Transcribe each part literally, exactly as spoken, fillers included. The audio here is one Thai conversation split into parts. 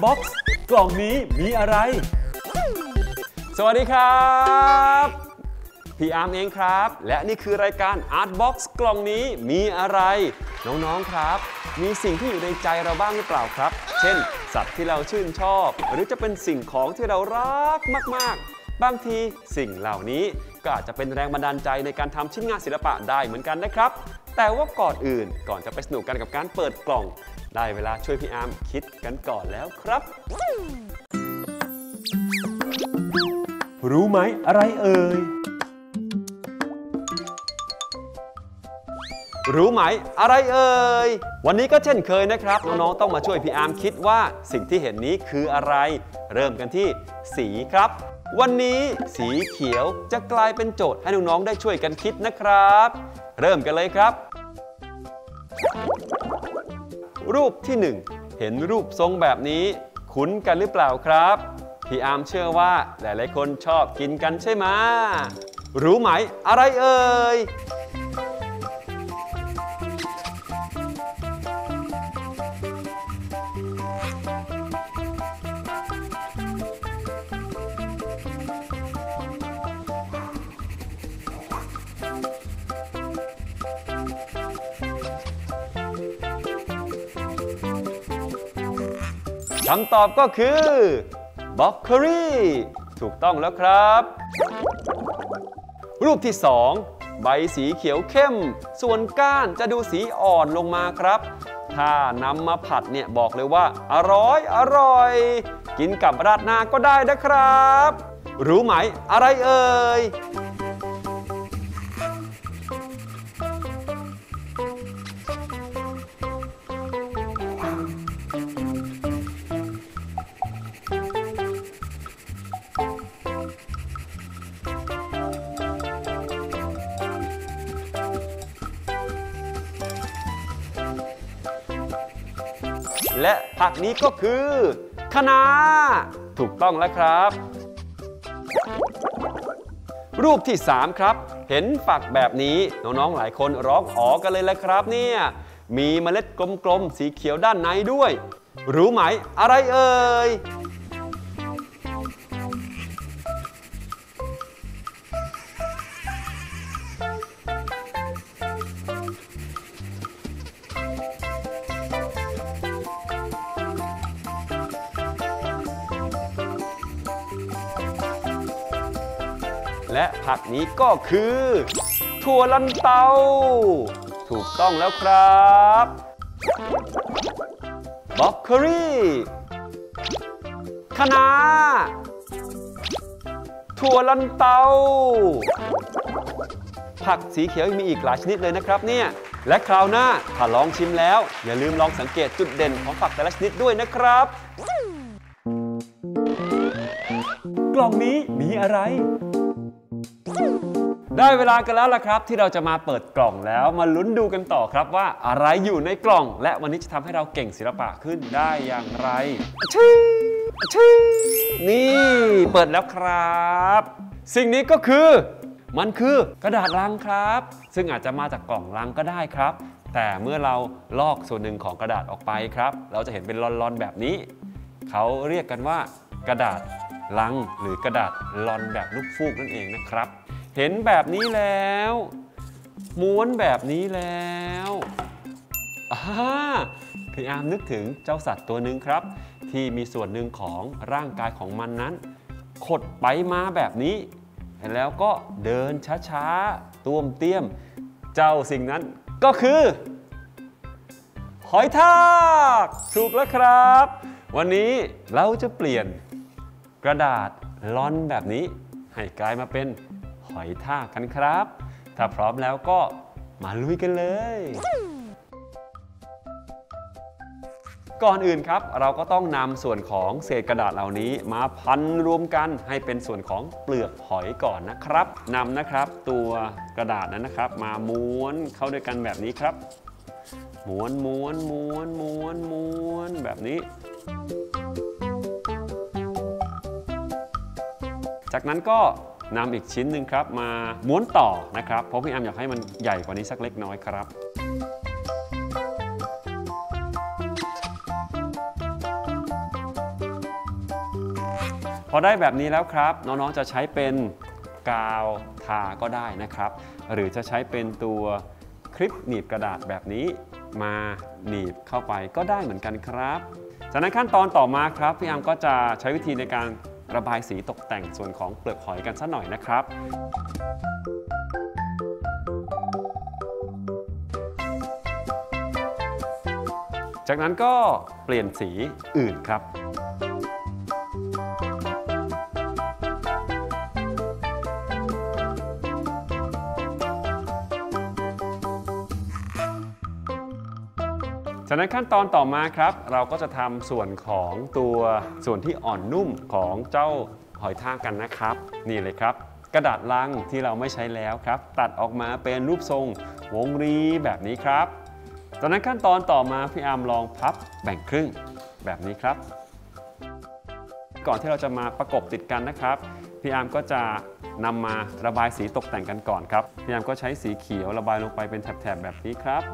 บ็อกซ์กล่องนี้มีอะไรสวัสดีครับพี่อาร์มเองครับและนี่คือรายการ Art Box กล่องนี้มีอะไรน้องๆครับมีสิ่งที่อยู่ในใจเราบ้างหรือเปล่าครับเช่นสัตว์ที่เราชื่นชอบหรือจะเป็นสิ่งของที่เรารักมากๆบางทีสิ่งเหล่านี้ก็อาจจะเป็นแรงบันดาลใจในการทำชิ้นงานศิลปะได้เหมือนกันนะครับแต่ว่าก่อนอื่นก่อนจะไปสนุกกันกับการเปิดกล่องได้เวลาช่วยพี่อาร์มคิดกันก่อนแล้วครับรู้ไหมอะไรเอ่ยรู้ไหมอะไรเอ่ยวันนี้ก็เช่นเคยนะครับน้องๆต้องมาช่วยพี่อาร์มคิดว่าสิ่งที่เห็นนี้คืออะไรเริ่มกันที่สีครับวันนี้สีเขียวจะกลายเป็นโจทย์ให้น้องๆได้ช่วยกันคิดนะครับเริ่มกันเลยครับรูปที่หนึ่งเห็นรูปทรงแบบนี้คุ้นกันหรือเปล่าครับพี่อาร์มเชื่อว่าหลายๆคนชอบกินกันใช่ไหมรู้ไหมอะไรเอ่ยคำตอบก็คือบล็อกโคลีถูกต้องแล้วครับรูปที่สองใบสีเขียวเข้มส่วนก้านจะดูสีอ่อนลงมาครับถ้านำมาผัดเนี่ยบอกเลยว่าอร่อยอร่อยกินกับราดหน้าก็ได้นะครับรู้ไหมอะไรเอ่ยและผักนี้ก็คือคะน้าถูกต้องแล้วครับรูปที่สามครับเห็นฝักแบบนี้น้องๆหลายคนร้องอ๋อกันเลยแหละครับเนี่ยมีเมล็ดกลมๆสีเขียวด้านในด้วยรู้ไหมอะไรเอ่ยและผักนี้ก็คือถั่วลันเตาถูกต้องแล้วครับบล็อกโคลีคะน้าถั่วลันเตาผักสีเขียวมีอีกหลายชนิดเลยนะครับเนี่ยและคราวหน้าถ้าลองชิมแล้วอย่าลืมลองสังเกตจุดเด่นของผักแต่ละชนิดด้วยนะครับกล่องนี้มีอะไรได้เวลากันแล้วล่ะครับที่เราจะมาเปิดกล่องแล้วมาลุ้นดูกันต่อครับว่าอะไรอยู่ในกล่องและวันนี้จะทำให้เราเก่งศิลปะขึ้นได้อย่างไรชื่อชื่อนี่เปิดแล้วครับสิ่งนี้ก็คือมันคือกระดาษลังครับซึ่งอาจจะมาจากกล่องลังก็ได้ครับแต่เมื่อเราลอกส่วนหนึ่งของกระดาษออกไปครับเราจะเห็นเป็นลอนๆแบบนี้เขาเรียกกันว่ากระดาษลังหรือกระดาษลอนแบบลูกฟูกนั่นเองนะครับเห็นแบบนี้แล้วม้วนแบบนี้แล้วอ่าพี่อาร์มนึกถึงเจ้าสัตว์ตัวหนึ่งครับที่มีส่วนหนึ่งของร่างกายของมันนั้นขดไปมาแบบนี้แล้วก็เดินช้าๆต้วมเตี้ยมเจ้าสิ่งนั้นก็คือหอยทากถูกแล้วครับวันนี้เราจะเปลี่ยนกระดาษลอนแบบนี้ให้กลายมาเป็นหอยทากกันครับถ้าพร้อมแล้วก็มาลุยกันเลยก่อนอื่นครับเราก็ต้องนำส่วนของเศษกระดาษเหล่านี้มาพันรวมกันให้เป็นส่วนของเปลือกหอยก่อนนะครับนำนะครับตัวกระดาษนั้นนะครับมาม้วนเข้าด้วยกันแบบนี้ครับม้วนม้วนม้วนม้วนม้วนแบบนี้จากนั้นก็นำอีกชิ้นหนึ่งครับมาม้วนต่อนะครับเพราะพี่อาร์มอยากให้มันใหญ่กว่านี้สักเล็กน้อยครับ จพอได้แบบนี้แล้วครับน้องๆจะใช้เป็นกาวทาก็ได้นะครับหรือจะใช้เป็นตัวคลิปหนีบกระดาษแบบนี้มาหนีบเข้าไปก็ได้เหมือนกันครับจากนั้นขั้นตอนต่อมาครับพี่อาร์มก็จะใช้วิธีในการระบายสีตกแต่งส่วนของเปลือกหอยกันสักหน่อยนะครับจากนั้นก็เปลี่ยนสีอื่นครับจากนั้นขั้นตอนต่อมาครับเราก็จะทำส่วนของตัวส่วนที่อ่อนนุ่มของเจ้าหอยทากกันนะครับนี่เลยครับกระดาษลังที่เราไม่ใช้แล้วครับตัดออกมาเป็นรูปทรงวงรีแบบนี้ครับจากนั้นขั้นตอนต่อมาพี่อาร์มลองพับแบ่งครึ่งแบบนี้ครับก่อนที่เราจะมาประกบติดกันนะครับพี่อาร์มก็จะนำมาระบายสีตกแต่งกันก่อนครับพี่อาร์มก็ใช้สีเขียวระบายลงไปเป็นแถบๆแบบนี้ครับ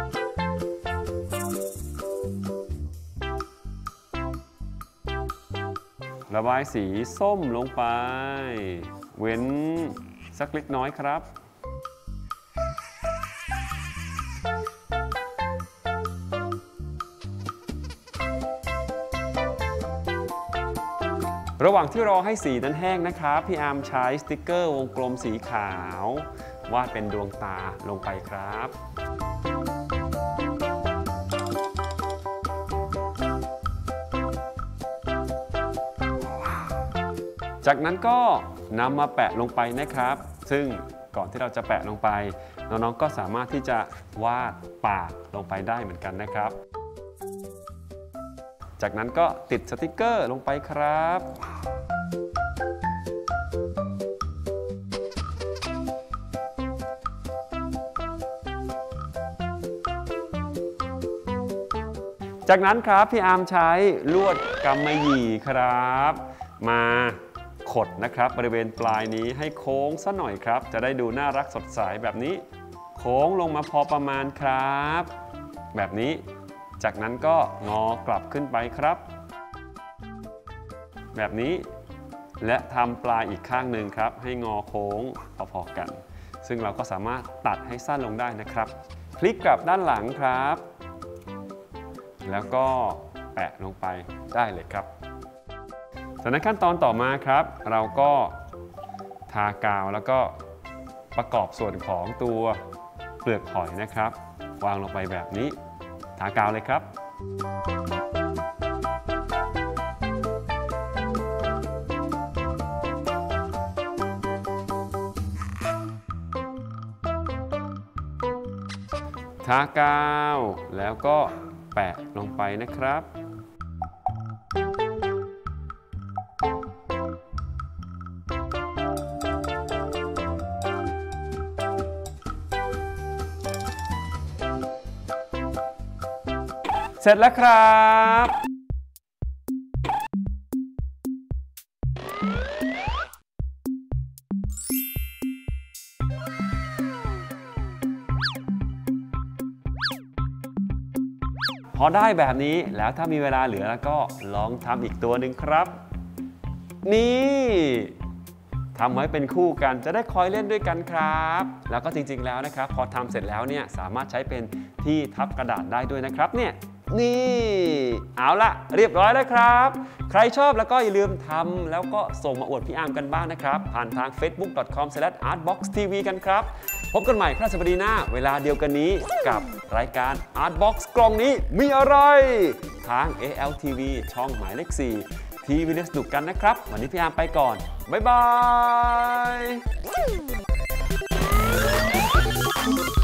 ระบายสีส้มลงไปเว้นสักเล็กน้อยครับระหว่างที่รอให้สีนั้นแห้งนะครับพี่อาร์มใช้สติกเกอร์วงกลมสีขาววาดเป็นดวงตาลงไปครับจากนั้นก็นำมาแปะลงไปนะครับซึ่งก่อนที่เราจะแปะลงไปน้องๆก็สามารถที่จะวาดปากลงไปได้เหมือนกันนะครับจากนั้นก็ติดสติกเกอร์ลงไปครับจากนั้นครับพี่อาร์มใช้ลวดกำมะหยี่ครับมาขดนะครับบริเวณปลายนี้ให้โค้งซะหน่อยครับจะได้ดูน่ารักสดใสแบบนี้โค้งลงมาพอประมาณครับแบบนี้จากนั้นก็งอกลับขึ้นไปครับแบบนี้และทำปลายอีกข้างหนึ่งครับให้งอโค้งพอๆกันซึ่งเราก็สามารถตัดให้สั้นลงได้นะครับพลิกกลับด้านหลังครับแล้วก็แปะลงไปได้เลยครับจากนั้นขั้นตอนต่อมาครับเราก็ทากาวแล้วก็ประกอบส่วนของตัวเปลือกหอยนะครับวางลงไปแบบนี้ทากาวเลยครับทากาวแล้วก็แปะลงไปนะครับเสร็จแล้วครับพอได้แบบนี้แล้วถ้ามีเวลาเหลือแล้วก็ลองทำอีกตัวหนึ่งครับนี่ทำไว้เป็นคู่กันจะได้คอยเล่นด้วยกันครับแล้วก็จริงๆแล้วนะครับพอทำเสร็จแล้วเนี่ยสามารถใช้เป็นที่ทับกระดาษได้ด้วยนะครับเนี่ยนี่เอาละเรียบร้อยแล้วครับใครชอบแล้วก็อย่าลืมทำแล้วก็ส่งมาอวดพี่อาร์มกันบ้างนะครับผ่านทาง เฟซบุ๊ก ดอท คอม สแลช อาร์ตบ็อกซ์ ที วี กันครับพบกันใหม่พฤหัสบดีหน้าเวลาเดียวกันนี้กับรายการ Artbox กล่องนี้มีอะไรทาง เอ แอล ที วี ช่องหมายเลขสี่ทีวีเล่นสนุกกันนะครับวันนี้พี่อาร์มไปก่อนบ๊ายบาย